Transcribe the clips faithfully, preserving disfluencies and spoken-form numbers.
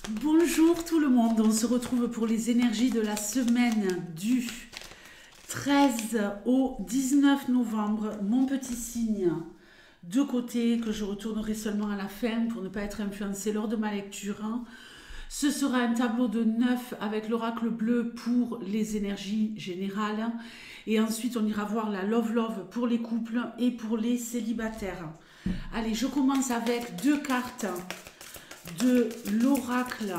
Bonjour tout le monde, on se retrouve pour les énergies de la semaine du treize au dix-neuf novembre. Mon petit signe de côté que je retournerai seulement à la fin pour ne pas être influencé lors de ma lecture. Ce sera un tableau de neuf avec l'oracle bleu pour les énergies générales. Et ensuite on ira voir la Love Love pour les couples et pour les célibataires. Allez, je commence avec deux cartes de l'oracle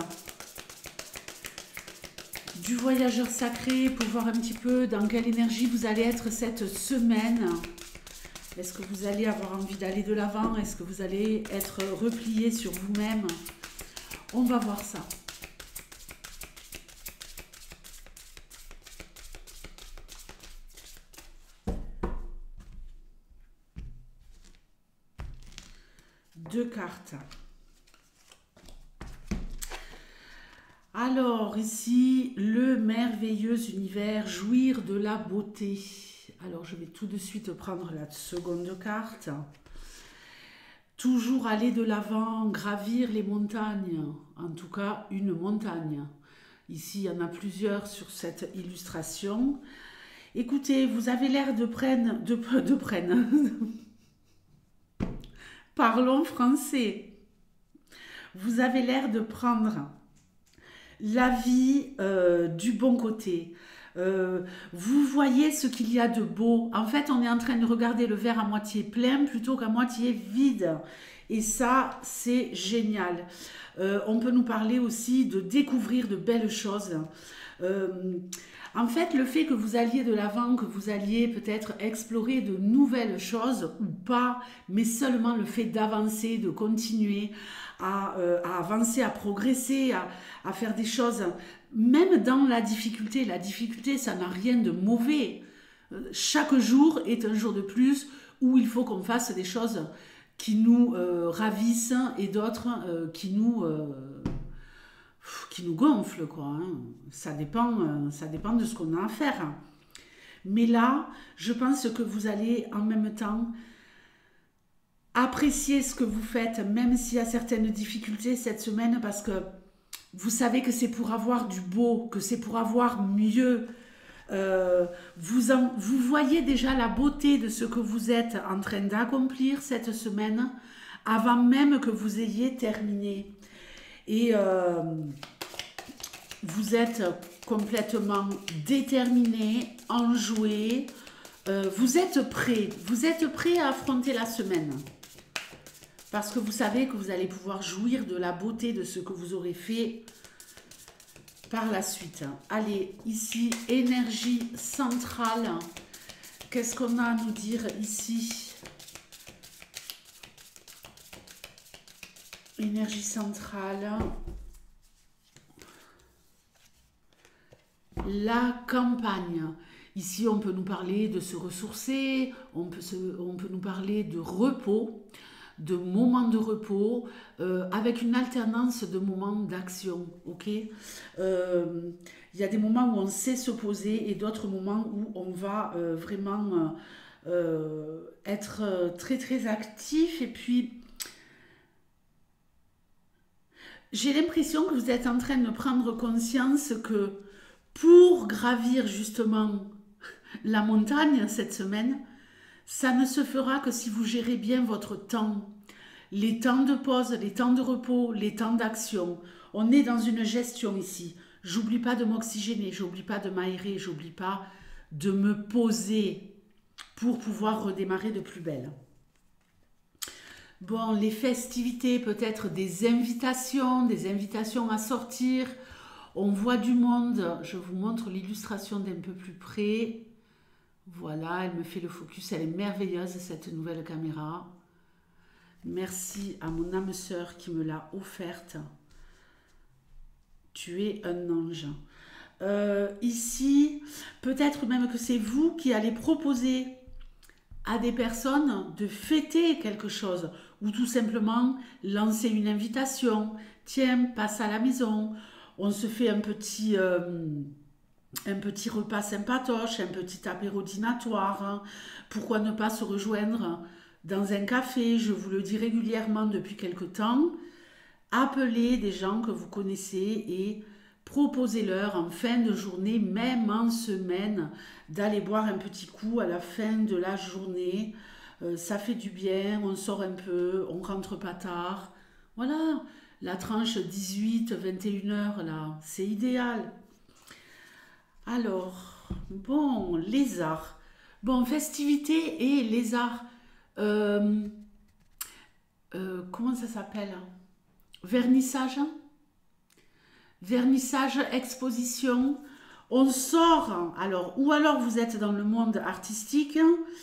du voyageur sacré pour voir un petit peu dans quelle énergie vous allez être cette semaine. Est-ce que vous allez avoir envie d'aller de l'avant? Est-ce que vous allez être replié sur vous-même? On va voir ça. Deux cartes. Alors, ici, le merveilleux univers, jouir de la beauté. Alors, je vais tout de suite prendre la seconde carte. Toujours aller de l'avant, gravir les montagnes. En tout cas, une montagne. Ici, il y en a plusieurs sur cette illustration. Écoutez, vous avez l'air de prendre... De, de prendre. Parlons français. Vous avez l'air de prendre la vie euh, du bon côté. Euh, vous voyez ce qu'il y a de beau. En fait, on est en train de regarder le verre à moitié plein plutôt qu'à moitié vide. Et ça, c'est génial. Euh, on peut nous parler aussi de découvrir de belles choses. Euh, en fait, le fait que vous alliez de l'avant, que vous alliez peut-être explorer de nouvelles choses ou pas, mais seulement le fait d'avancer, de continuer à, euh, à avancer, à progresser, à, à faire des choses, même dans la difficulté. La difficulté, ça n'a rien de mauvais. Chaque jour est un jour de plus où il faut qu'on fasse des choses qui nous euh, ravissent et d'autres euh, qui nous... Euh, qui nous gonfle, quoi. Hein. Ça dépend, euh, ça dépend de ce qu'on a à faire. Mais là, je pense que vous allez en même temps apprécier ce que vous faites, même s'il y a certaines difficultés cette semaine, parce que vous savez que c'est pour avoir du beau, que c'est pour avoir mieux. Euh, vous, en, vous voyez déjà la beauté de ce que vous êtes en train d'accomplir cette semaine, avant même que vous ayez terminé. Et euh, vous êtes complètement déterminé, enjoué, euh, vous êtes prêt, vous êtes prêt à affronter la semaine. Parce que vous savez que vous allez pouvoir jouir de la beauté de ce que vous aurez fait par la suite. Allez, ici, énergie centrale. Qu'est-ce qu'on a à nous dire ici ? Énergie centrale. La campagne. Ici, on peut nous parler de se ressourcer, on peut, se, on peut nous parler de repos, de moments de repos, euh, avec une alternance de moments d'action. Ok, euh, il y a des moments où on sait se poser et d'autres moments où on va euh, vraiment euh, être très très actif. Et puis, j'ai l'impression que vous êtes en train de prendre conscience que pour gravir justement la montagne cette semaine, ça ne se fera que si vous gérez bien votre temps. Les temps de pause, les temps de repos, les temps d'action. On est dans une gestion ici. J'oublie pas de m'oxygéner, j'oublie pas de m'aérer, j'oublie pas de me poser pour pouvoir redémarrer de plus belle. Bon, les festivités, peut-être des invitations, des invitations à sortir. On voit du monde. Je vous montre l'illustration d'un peu plus près. Voilà, elle me fait le focus. Elle est merveilleuse, cette nouvelle caméra. Merci à mon âme sœur qui me l'a offerte. Tu es un ange. Euh, ici, peut-être même que c'est vous qui allez proposer à des personnes de fêter quelque chose ou tout simplement lancer une invitation. Tiens, passe à la maison. On se fait un petit, euh, un petit repas sympatoche, un petit apéro dînatoire. Hein. Pourquoi ne pas se rejoindre dans un café? Je vous le dis régulièrement depuis quelque temps. appelez des gens que vous connaissez et proposez-leur en fin de journée, même en semaine, d'aller boire un petit coup à la fin de la journée. Euh, ça fait du bien, on sort un peu, on rentre pas tard. Voilà, la tranche dix-huit à vingt et une heures, là, c'est idéal. Alors, bon, les arts. Bon, festivités et les arts. Euh, euh, comment ça s'appelle? Vernissage? Vernissage, exposition. On sort, alors, ou alors vous êtes dans le monde artistique,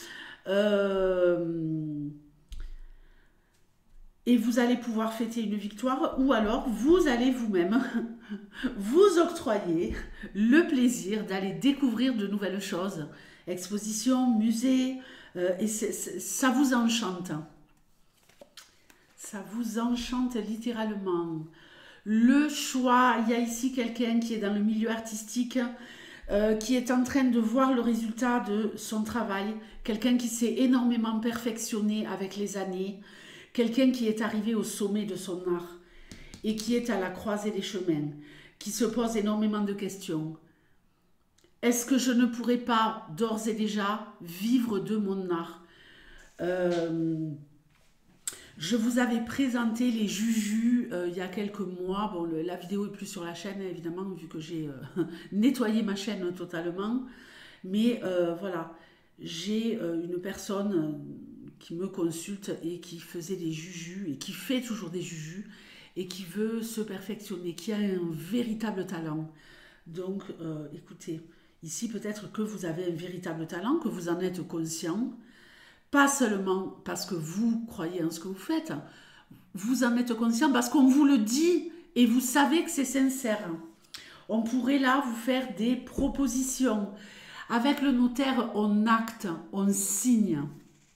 euh, et vous allez pouvoir fêter une victoire, ou alors vous allez vous-même vous octroyer le plaisir d'aller découvrir de nouvelles choses. Exposition, musée, euh, et c'est- c'est- ça vous enchante. Ça vous enchante littéralement. Le choix, il y a ici quelqu'un qui est dans le milieu artistique, euh, qui est en train de voir le résultat de son travail, quelqu'un qui s'est énormément perfectionné avec les années, quelqu'un qui est arrivé au sommet de son art et qui est à la croisée des chemins, qui se pose énormément de questions. Est-ce que je ne pourrais pas d'ores et déjà vivre de mon art? Euh, Je vous avais présenté les jujus euh, il y a quelques mois. Bon, le- la vidéo est plus sur la chaîne, évidemment, vu que j'ai euh, nettoyé ma chaîne totalement. Mais euh, voilà, j'ai euh, une personne euh, qui me consulte et qui faisait des jujus et qui fait toujours des jujus et qui veut se perfectionner, qui a un véritable talent. Donc, euh, écoutez, ici peut-être que vous avez un véritable talent, que vous en êtes conscient. Pas seulement parce que vous croyez en ce que vous faites, vous en êtes conscient parce qu'on vous le dit et vous savez que c'est sincère. On pourrait là vous faire des propositions. Avec le notaire, on acte, on signe.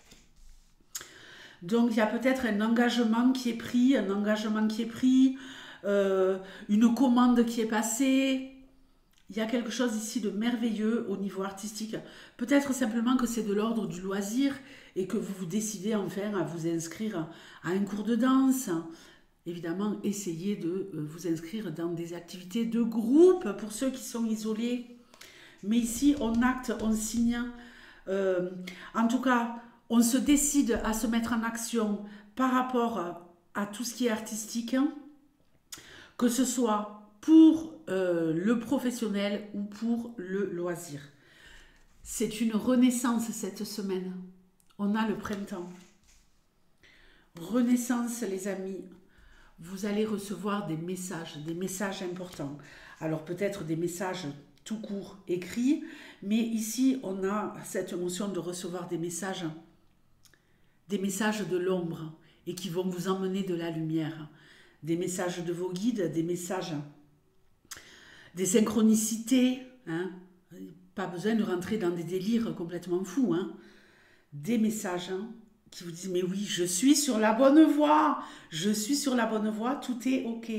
Donc il y a peut-être un engagement qui est pris, un engagement qui est pris, euh, une commande qui est passée. Il y a quelque chose ici de merveilleux au niveau artistique. Peut-être simplement que c'est de l'ordre du loisir et que vous vous décidez enfin à vous inscrire à un cours de danse. Évidemment, essayez de euh, vous inscrire dans des activités de groupe pour ceux qui sont isolés. Mais ici, on acte, on signe. Euh, en tout cas, on se décide à se mettre en action par rapport à, à tout ce qui est artistique, que ce soit pour euh, le professionnel ou pour le loisir. C'est une renaissance cette semaine. On a le printemps. Renaissance, les amis. Vous allez recevoir des messages, des messages importants. Alors peut-être des messages tout court écrits, mais ici on a cette notion de recevoir des messages, des messages de l'ombre et qui vont vous emmener de la lumière. Des messages de vos guides, des messages, des synchronicités, hein. Pas besoin de rentrer dans des délires complètement fous, hein. Des messages hein, qui vous disent mais oui, je suis sur la bonne voie, je suis sur la bonne voie, tout est ok.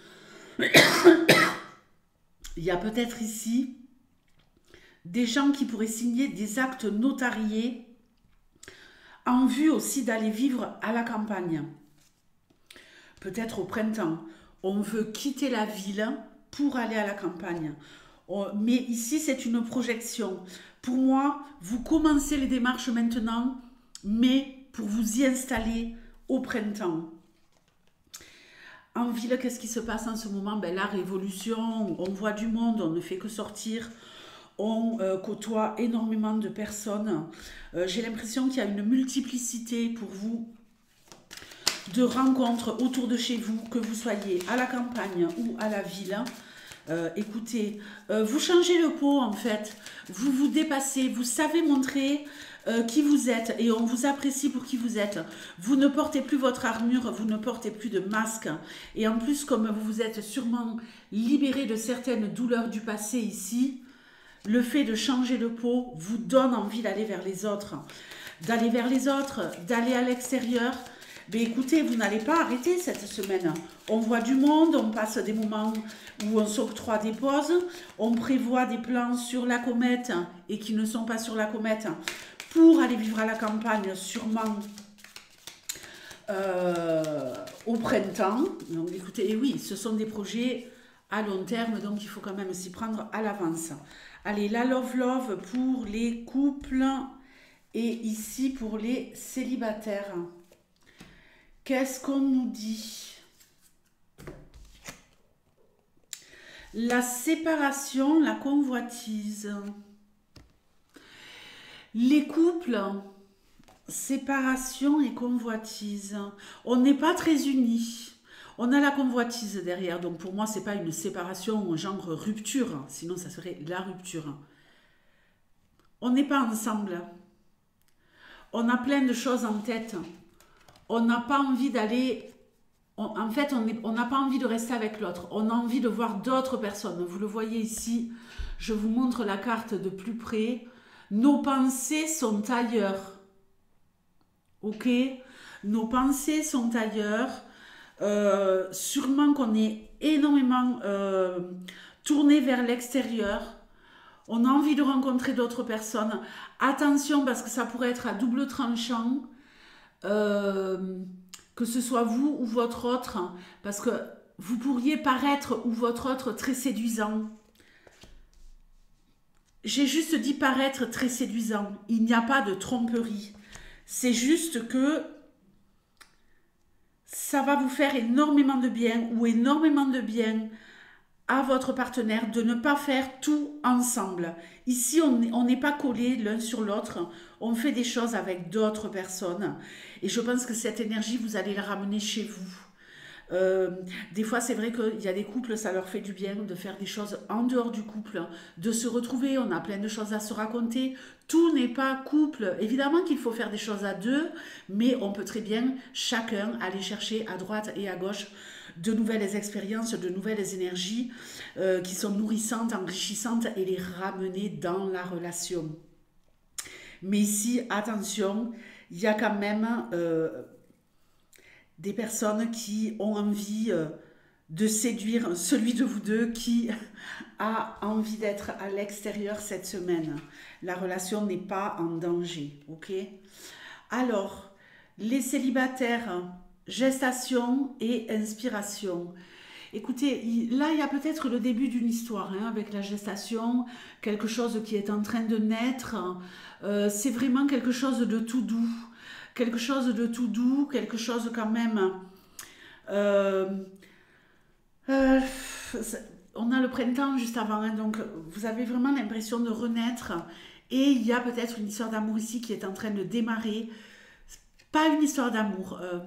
Il y a peut-être ici des gens qui pourraient signer des actes notariés en vue aussi d'aller vivre à la campagne. Peut-être au printemps, on veut quitter la ville pour aller à la campagne. Mais ici, c'est une projection. Pour moi, vous commencez les démarches maintenant, mais pour vous y installer au printemps. En ville, qu'est-ce qui se passe en ce moment? Ben, la révolution, on voit du monde, on ne fait que sortir, on euh, côtoie énormément de personnes. Euh, J'ai l'impression qu'il y a une multiplicité pour vous de rencontres autour de chez vous, que vous soyez à la campagne ou à la ville. Euh, écoutez, euh, vous changez le pot en fait, vous vous dépassez, vous savez montrer euh, qui vous êtes et on vous apprécie pour qui vous êtes. Vous ne portez plus votre armure, vous ne portez plus de masque et en plus comme vous vous êtes sûrement libéré de certaines douleurs du passé ici, le fait de changer de peau vous donne envie d'aller vers les autres, d'aller vers les autres, d'aller à l'extérieur. Mais écoutez, vous n'allez pas arrêter cette semaine. On voit du monde, on passe des moments où on s'octroie des pauses, on prévoit des plans sur la comète et qui ne sont pas sur la comète pour aller vivre à la campagne, sûrement euh, au printemps. Donc écoutez, et oui, ce sont des projets à long terme, donc il faut quand même s'y prendre à l'avance. Allez, la Love Love pour les couples et ici pour les célibataires. Qu'est-ce qu'on nous dit? La séparation, la convoitise. Les couples, séparation et convoitise. On n'est pas très unis. On a la convoitise derrière. Donc pour moi, c'est pas une séparation genre rupture. Sinon, ça serait la rupture. On n'est pas ensemble. On a plein de choses en tête. On n'a pas envie d'aller... En fait, on n'a pas envie de rester avec l'autre. On a envie de voir d'autres personnes. Vous le voyez ici. Je vous montre la carte de plus près. Nos pensées sont ailleurs. Ok? Nos pensées sont ailleurs. Euh, sûrement qu'on est énormément euh, tourné vers l'extérieur. On a envie de rencontrer d'autres personnes. Attention parce que ça pourrait être à double tranchant. Euh, que ce soit vous ou votre autre. Parce que vous pourriez paraître ou votre autre très séduisant. J'ai juste dit paraître très séduisant. Il n'y a pas de tromperie. C'est juste que ça va vous faire énormément de bien ou énormément de bien à votre partenaire de ne pas faire tout ensemble. Ici, on n'est pas collés l'un sur l'autre. On fait des choses avec d'autres personnes. Et je pense que cette énergie, vous allez la ramener chez vous. Euh, des fois, c'est vrai qu'il y a des couples, ça leur fait du bien de faire des choses en dehors du couple, de se retrouver, on a plein de choses à se raconter. Tout n'est pas couple. Évidemment qu'il faut faire des choses à deux, mais on peut très bien chacun aller chercher à droite et à gauche de nouvelles expériences, de nouvelles énergies euh, qui sont nourrissantes, enrichissantes et les ramener dans la relation. Mais ici, attention, il y a quand même... Euh, des personnes qui ont envie euh, de séduire celui de vous deux qui a envie d'être à l'extérieur cette semaine. La relation n'est pas en danger, ok? Alors, les célibataires, gestation et inspiration. Écoutez, là, il y a peut-être le début d'une histoire hein, avec la gestation, quelque chose qui est en train de naître. Euh, c'est vraiment quelque chose de tout doux. Quelque chose de tout doux, quelque chose quand même... Euh, euh, on a le printemps juste avant, hein, donc vous avez vraiment l'impression de renaître. Et il y a peut-être une histoire d'amour ici qui est en train de démarrer. Pas une histoire d'amour. Euh,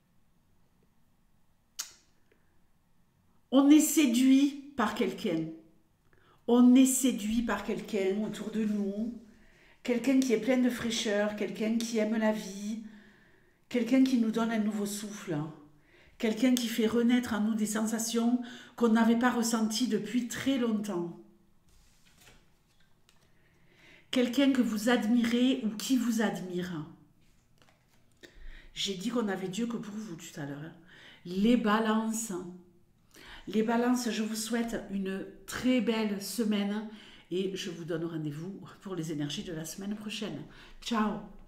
on est séduit par quelqu'un. On est séduit par quelqu'un autour de nous. Quelqu'un qui est plein de fraîcheur, quelqu'un qui aime la vie, quelqu'un qui nous donne un nouveau souffle, quelqu'un qui fait renaître en nous des sensations qu'on n'avait pas ressenties depuis très longtemps. Quelqu'un que vous admirez ou qui vous admire. J'ai dit qu'on avait Dieu que pour vous tout à l'heure. Les balances. Les balances, je vous souhaite une très belle semaine. Et je vous donne rendez-vous pour les énergies de la semaine prochaine. Ciao!